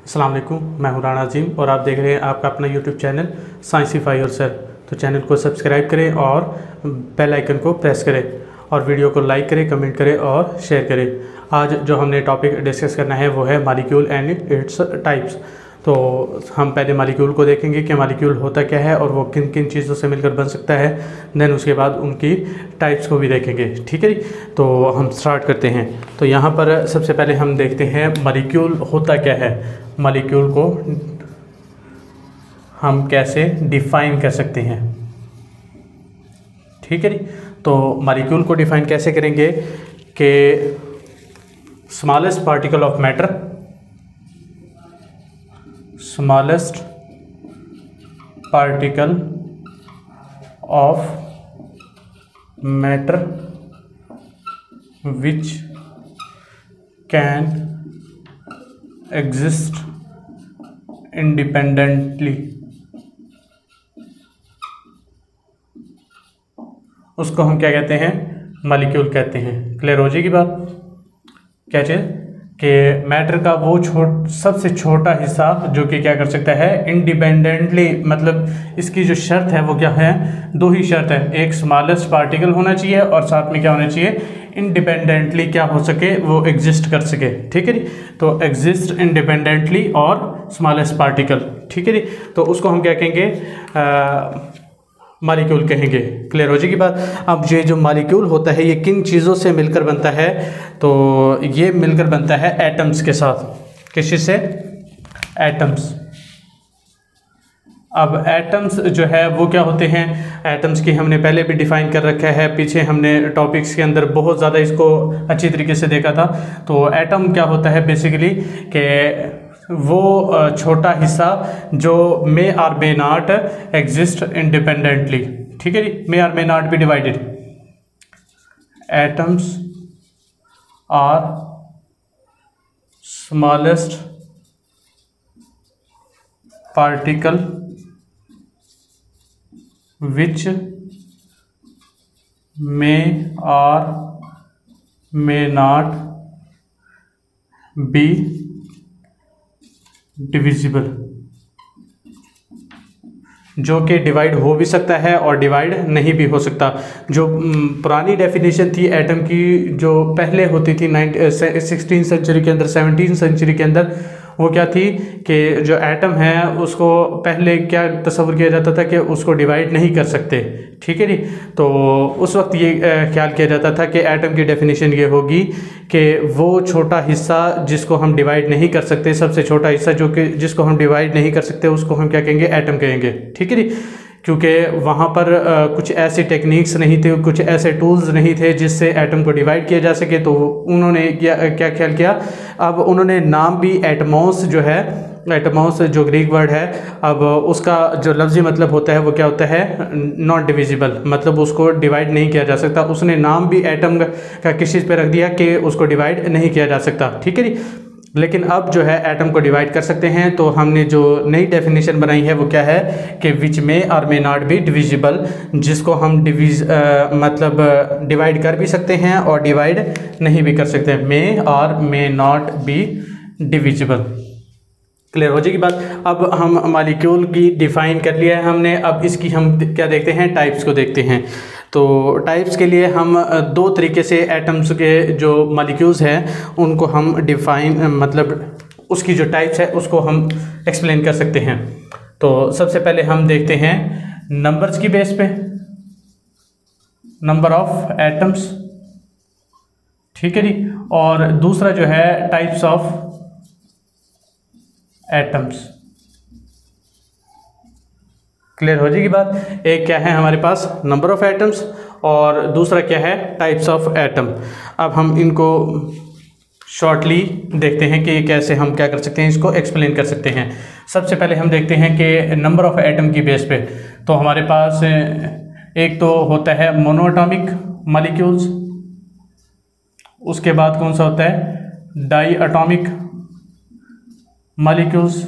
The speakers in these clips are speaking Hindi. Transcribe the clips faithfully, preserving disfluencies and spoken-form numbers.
अस्सलाम वालेकुम, मैं हूं राणा अजीम और आप देख रहे हैं आपका अपना यूट्यूब चैनल साइंसीफाई योरसेल्फ। तो चैनल को सब्सक्राइब करें और बेल आइकन को प्रेस करें और वीडियो को लाइक करें, कमेंट करें और शेयर करें। आज जो हमने टॉपिक डिस्कस करना है वो है मॉलिक्यूल एंड इट्स टाइप्स। तो हम पहले मॉलिक्यूल को देखेंगे कि मॉलिक्यूल होता क्या है और वो किन किन चीज़ों से मिलकर बन सकता है। देन उसके बाद उनकी टाइप्स को भी देखेंगे। ठीक है जी, तो हम स्टार्ट करते हैं। तो यहाँ पर सबसे पहले हम देखते हैं मॉलिक्यूल होता क्या है। मॉलिक्यूल को हम कैसे डिफ़ाइन कर सकते हैं। ठीक है जी, तो मॉलिक्यूल को डिफ़ाइन कैसे करेंगे कि smallest particle of matter, smallest particle of matter which can exist independently, उसको हम क्या कहते हैं, मॉलिक्यूल कहते हैं। क्लियर हो जाएगी बात। क्या चीज़ कि मैटर का वो छोट सबसे छोटा हिस्सा जो कि क्या कर सकता है, इंडिपेंडेंटली, मतलब इसकी जो शर्त है वो क्या है, दो ही शर्त है। एक स्मॉलेस्ट पार्टिकल होना चाहिए और साथ में क्या होना चाहिए, इंडिपेंडेंटली क्या हो सके, वो एग्जिस्ट कर सके। ठीक है जी, तो एग्जिस्ट इंडिपेंडेंटली और स्मॉलेस्ट पार्टिकल। ठीक है जी, तो उसको हम क्या कहेंगे, मॉलिक्यूल कहेंगे। क्लियर हो जाएगी बात। अब ये जो मॉलिक्यूल होता है ये किन चीज़ों से मिलकर बनता है, तो ये मिलकर बनता है एटम्स के साथ। किस चीज़ से, एटम्स। अब एटम्स जो है वो क्या होते हैं, एटम्स की हमने पहले भी डिफ़ाइन कर रखा है, पीछे हमने टॉपिक्स के अंदर बहुत ज़्यादा इसको अच्छी तरीके से देखा था। तो एटम क्या होता है बेसिकली कि वो छोटा हिस्सा जो may or may not exist independently. ठीक है जी, may or may not be divided. Atoms are smallest particle which may or may not be divisible, जो कि डिवाइड हो भी सकता है और डिवाइड नहीं भी हो सकता। जो पुरानी डेफिनेशन थी एटम की, जो पहले होती थी नाइन सिक्सटीन सेंचुरी के अंदर, सेवनटीन सेंचुरी के अंदर, वो क्या थी कि जो एटम है उसको पहले क्या तस्वर किया जाता था कि उसको डिवाइड नहीं कर सकते। ठीक है जी, तो उस वक्त ये ख्याल किया जाता था कि एटम की डेफिनेशन ये होगी कि वो छोटा हिस्सा जिसको हम डिवाइड नहीं कर सकते, सबसे छोटा हिस्सा जो कि जिसको हम डिवाइड नहीं कर सकते, उसको हम क्या कहेंगे, एटम कहेंगे। ठीक है जी, क्योंकि वहाँ पर आ, कुछ ऐसे टेक्निक्स नहीं थे, कुछ ऐसे टूल्स नहीं थे जिससे एटम को डिवाइड किया जा सके। तो उन्होंने क्या क्या ख्याल किया, अब उन्होंने नाम भी एटमॉस जो है, एटमॉस जो ग्रीक वर्ड है, अब उसका जो लफ्ज़ी मतलब होता है वो क्या होता है, नॉट डिविजिबल, मतलब उसको डिवाइड नहीं किया जा सकता। उसने नाम भी एटम का किस चीज़ पे रख दिया कि उसको डिवाइड नहीं किया जा सकता। ठीक है जी, लेकिन अब जो है एटम को डिवाइड कर सकते हैं। तो हमने जो नई डेफिनेशन बनाई है वो क्या है कि विच में और मे नॉट बी डिविजिबल, जिसको हम डिविज आ, मतलब डिवाइड कर भी सकते हैं और डिवाइड नहीं भी कर सकते हैं। मे और may not be divisible. Clear हो जाएगी बात। अब हम मॉलिक्यूल की डिफ़ाइन कर लिया है हमने, अब इसकी हम क्या देखते हैं, टाइप्स को देखते हैं। तो टाइप्स के लिए हम दो तरीके से एटम्स के जो मॉलिक्यूल्स हैं उनको हम डिफ़ाइन, मतलब उसकी जो टाइप्स है उसको हम एक्सप्लेन कर सकते हैं। तो सबसे पहले हम देखते हैं नंबर्स की बेस पे, नंबर ऑफ एटम्स। ठीक है जी, और दूसरा जो है टाइप्स ऑफ एटम्स। क्लियर हो जाएगी बात। एक क्या है हमारे पास, नंबर ऑफ एटम्स, और दूसरा क्या है, टाइप्स ऑफ एटम। अब हम इनको शॉर्टली देखते हैं कि कैसे हम क्या कर सकते हैं, इसको एक्सप्लेन कर सकते हैं। सबसे पहले हम देखते हैं कि नंबर ऑफ एटम की बेस पे, तो हमारे पास एक तो होता है मोनोएटॉमिक मॉलिक्यूल्स, उसके बाद कौन सा होता है, डाई एटॉमिक मॉलिक्यूल्स,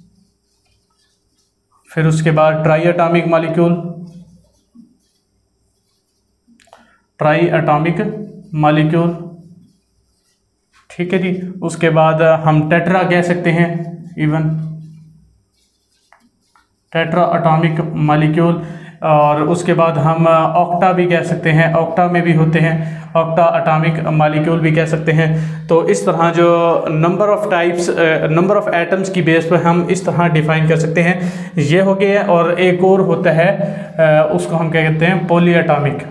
फिर उसके बाद triatomic molecule, triatomic molecule, ठीक है जी। उसके बाद हम टेट्रा कह सकते हैं, इवन टेट्रा एटॉमिक मॉलिक्यूल। और उसके बाद हम ऑक्टा भी कह सकते हैं, ऑक्टा में भी होते हैं, ऑक्टा एटॉमिक मॉलिक्यूल भी कह सकते हैं। तो इस तरह जो number of types, number of atoms की बेस पर हम इस तरह डिफ़ाइन कर सकते हैं। ये हो गया। और एक और होता है, उसको हम क्या कहते हैं, polyatomic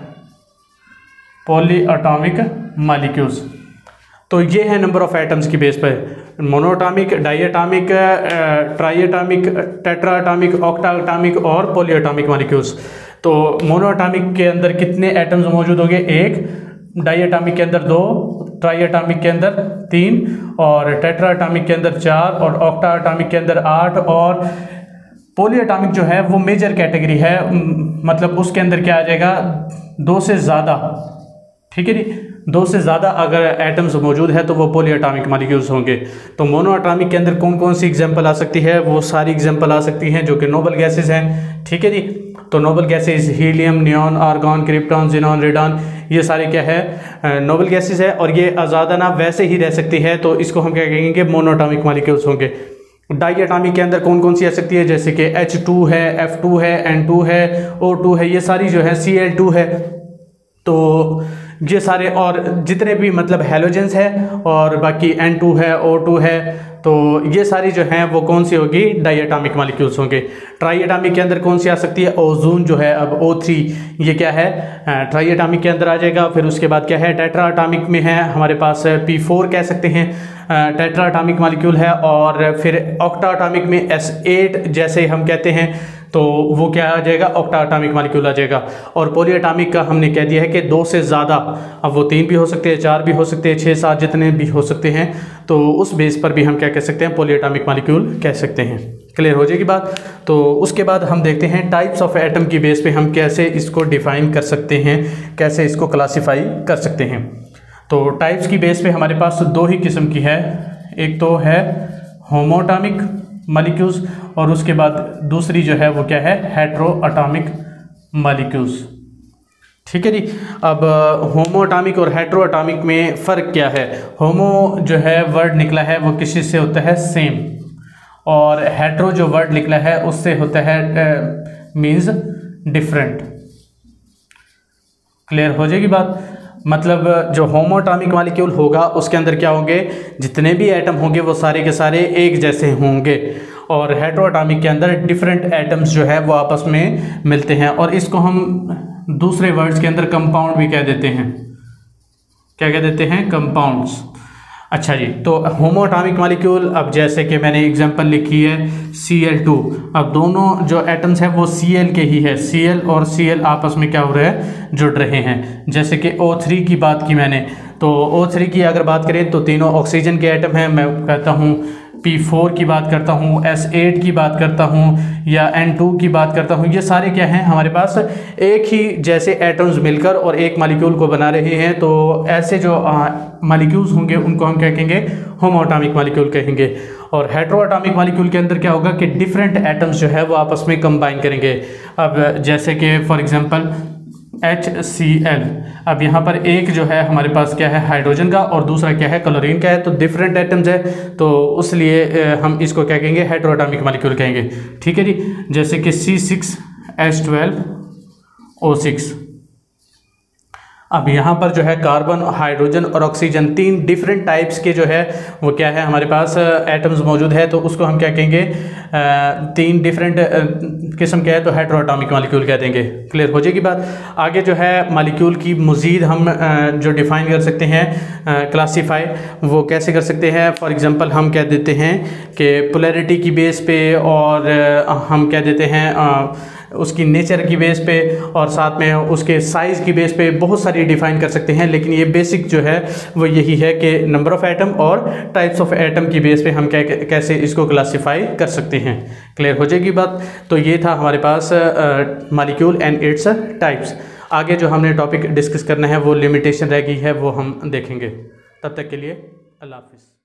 polyatomic molecules. तो ये है नंबर ऑफ़ एटम्स की बेस पर, monoatomic, diatomic, triatomic, tetraatomic, octaatomic और पॉलीएटॉमिक मॉलिक्यूल्स। तो मोनोएटॉमिक के अंदर कितने एटम्स मौजूद होंगे? एक। डाइएटॉमिक के अंदर दो, ट्राइएटॉमिक के अंदर तीन, और टेट्राएटॉमिक के अंदर चार, और ऑक्टाएटॉमिक के अंदर आठ। और पॉलीएटॉमिक जो है वो मेजर कैटेगरी है, मतलब उसके अंदर क्या आ जाएगा, दो से ज़्यादा। ठीक है जी, दो से ज़्यादा अगर एटम्स मौजूद है तो वो पॉलीएटॉमिक मॉलिक्यूल्स होंगे। तो मोनोएटॉमिक के अंदर कौन कौन सी एग्जांपल आ सकती है? वो सारी एग्जांपल आ सकती हैं जो कि नोबल गैसेस हैं। ठीक है जी, तो noble gases helium, neon, argon, krypton, xenon, radon, ये सारे क्या है, नोबल गैसेस है। और ये आज़ादाना वैसे ही रह सकती है, तो इसको हम क्या कहेंगे, मोनोएटॉमिक मॉलिक्यूल्स होंगे। डाइएटॉमिक के अंदर कौन कौन सी आ सकती है? जैसे कि एच टू है, एफ टू है, एन टू है, ओ टू है, ये सारी जो है, सी एल टू है। तो ये सारे और जितने भी मतलब हैलोजेंस है, और बाकी एन टू है, ओ टू है, तो ये सारी जो हैं वो कौन सी होगी, डाइएटॉमिक मॉलिक्यूल्स होंगे। ट्राइएटॉमिक के अंदर कौन सी आ सकती है? ओजोन जो है, अब ओ थ्री, ये क्या है, ट्राइएटॉमिक के अंदर आ जाएगा। फिर उसके बाद क्या है, टेट्राएटॉमिक में है हमारे पास पी फोर कह सकते हैं, टेट्राएटॉमिक मॉलिक्यूल है। और फिर ऑक्टाएटॉमिक में एस एट जैसे हम कहते हैं, तो वो क्या आ जाएगा, ऑक्टाएटॉमिक मॉलिक्यूल आ जाएगा। और पॉलीएटॉमिक का हमने कह दिया है कि दो से ज़्यादा, अब वो तीन भी हो सकते हैं, चार भी हो सकते हैं, छः सात जितने भी हो सकते हैं, तो उस बेस पर भी हम क्या कह सकते हैं, पॉलीएटॉमिक मॉलिक्यूल कह सकते हैं। क्लियर हो जाएगी बात। तो उसके बाद हम देखते हैं टाइप्स ऑफ एटम की बेस पे हम कैसे इसको डिफ़ाइन कर सकते हैं, कैसे इसको क्लासीफाई कर सकते हैं। तो टाइप्स की बेस पे हमारे पास दो ही किस्म की है, एक तो है होमोएटॉमिक मॉलिक्यूल्स, और उसके बाद दूसरी जो है वो क्या है, हेट्रोएटॉमिक मॉलिक्यूल्स। ठीक है जी। अब होमोएटॉमिक और हेट्रोएटॉमिक में फ़र्क क्या है? होमो जो है वर्ड निकला है वो किसी से होता है सेम, और हेट्रो जो वर्ड निकला है उससे होता है मीन्स डिफरेंट। क्लियर हो जाएगी बात। मतलब जो होमोएटॉमिक मॉलिक्यूल होगा उसके अंदर क्या होंगे, जितने भी एटम होंगे वो सारे के सारे एक जैसे होंगे, और हेट्रोएटॉमिक के अंदर डिफरेंट एटम्स जो है वो आपस में मिलते हैं। और इसको हम दूसरे वर्ड्स के अंदर कंपाउंड भी कह देते हैं। क्या कह देते हैं? कंपाउंड्स। अच्छा जी, तो होमोएटॉमिक मॉलिक्यूल, अब जैसे कि मैंने एग्जांपल लिखी है सी एल टू, अब दोनों जो एटम्स हैं वो सी एल के ही है, सी एल और सी एल आपस में क्या हो रहा है, जुड़ रहे हैं। जैसे कि ओ थ्री की बात की मैंने, तो ओ थ्री की अगर बात करें तो तीनों ऑक्सीजन के एटम हैं। मैं कहता हूँ पी फोर की बात करता हूँ, एस एट की बात करता हूँ, या एन टू की बात करता हूँ, ये सारे क्या हैं, हमारे पास एक ही जैसे एटम्स मिलकर और एक मॉलिक्यूल को बना रहे हैं। तो ऐसे जो मॉलिक्यूल्स होंगे उनको हम क्या कहेंगे, होमोएटॉमिक मॉलिक्यूल कहेंगे। और हेट्रोएटॉमिक मॉलिक्यूल के अंदर क्या होगा कि डिफरेंट एटम्स जो है वो आपस में कंबाइन करेंगे। अब जैसे कि for example H C L, अब यहाँ पर एक जो है हमारे पास क्या है, हाइड्रोजन का, और दूसरा क्या है, क्लोरीन का है। तो डिफरेंट एटम्स है, तो उसलिए हम इसको क्या कहेंगे, हेट्रोएटॉमिक मॉलिक्यूल कहेंगे। ठीक है जी। जैसे कि C six H twelve O six, अब यहाँ पर जो है कार्बन, हाइड्रोजन और ऑक्सीजन, तीन डिफरेंट टाइप्स के जो है वो क्या है हमारे पास एटम्स मौजूद है। तो उसको हम क्या कहेंगे, तीन डिफरेंट किस्म के है, तो हेट्रोएटॉमिक मॉलिक्यूल कह देंगे। क्लियर हो जाएगी बात। आगे जो है मॉलिक्यूल की मज़ीद हम जो डिफ़ाइन कर सकते हैं, क्लासीफाई, वो कैसे कर सकते हैं। फॉर एग्जांपल हम कह देते हैं कि पोलैरिटी की बेस पे, और हम कह देते हैं उसकी नेचर की बेस पे, और साथ में उसके साइज़ की बेस पे बहुत सारी डिफ़ाइन कर सकते हैं। लेकिन ये बेसिक जो है वो यही है कि नंबर ऑफ़ एटम और टाइप्स ऑफ एटम की बेस पे हम क्या कैसे इसको क्लासीफाई कर सकते हैं। क्लियर हो जाएगी बात। तो ये था हमारे पास मॉलिक्यूल एंड इट्स टाइप्स। आगे जो हमने टॉपिक डिस्कस करना है वो लिमिटेशन रह गई है, वो हम देखेंगे। तब तक के लिए अल्लाह हाफिज़।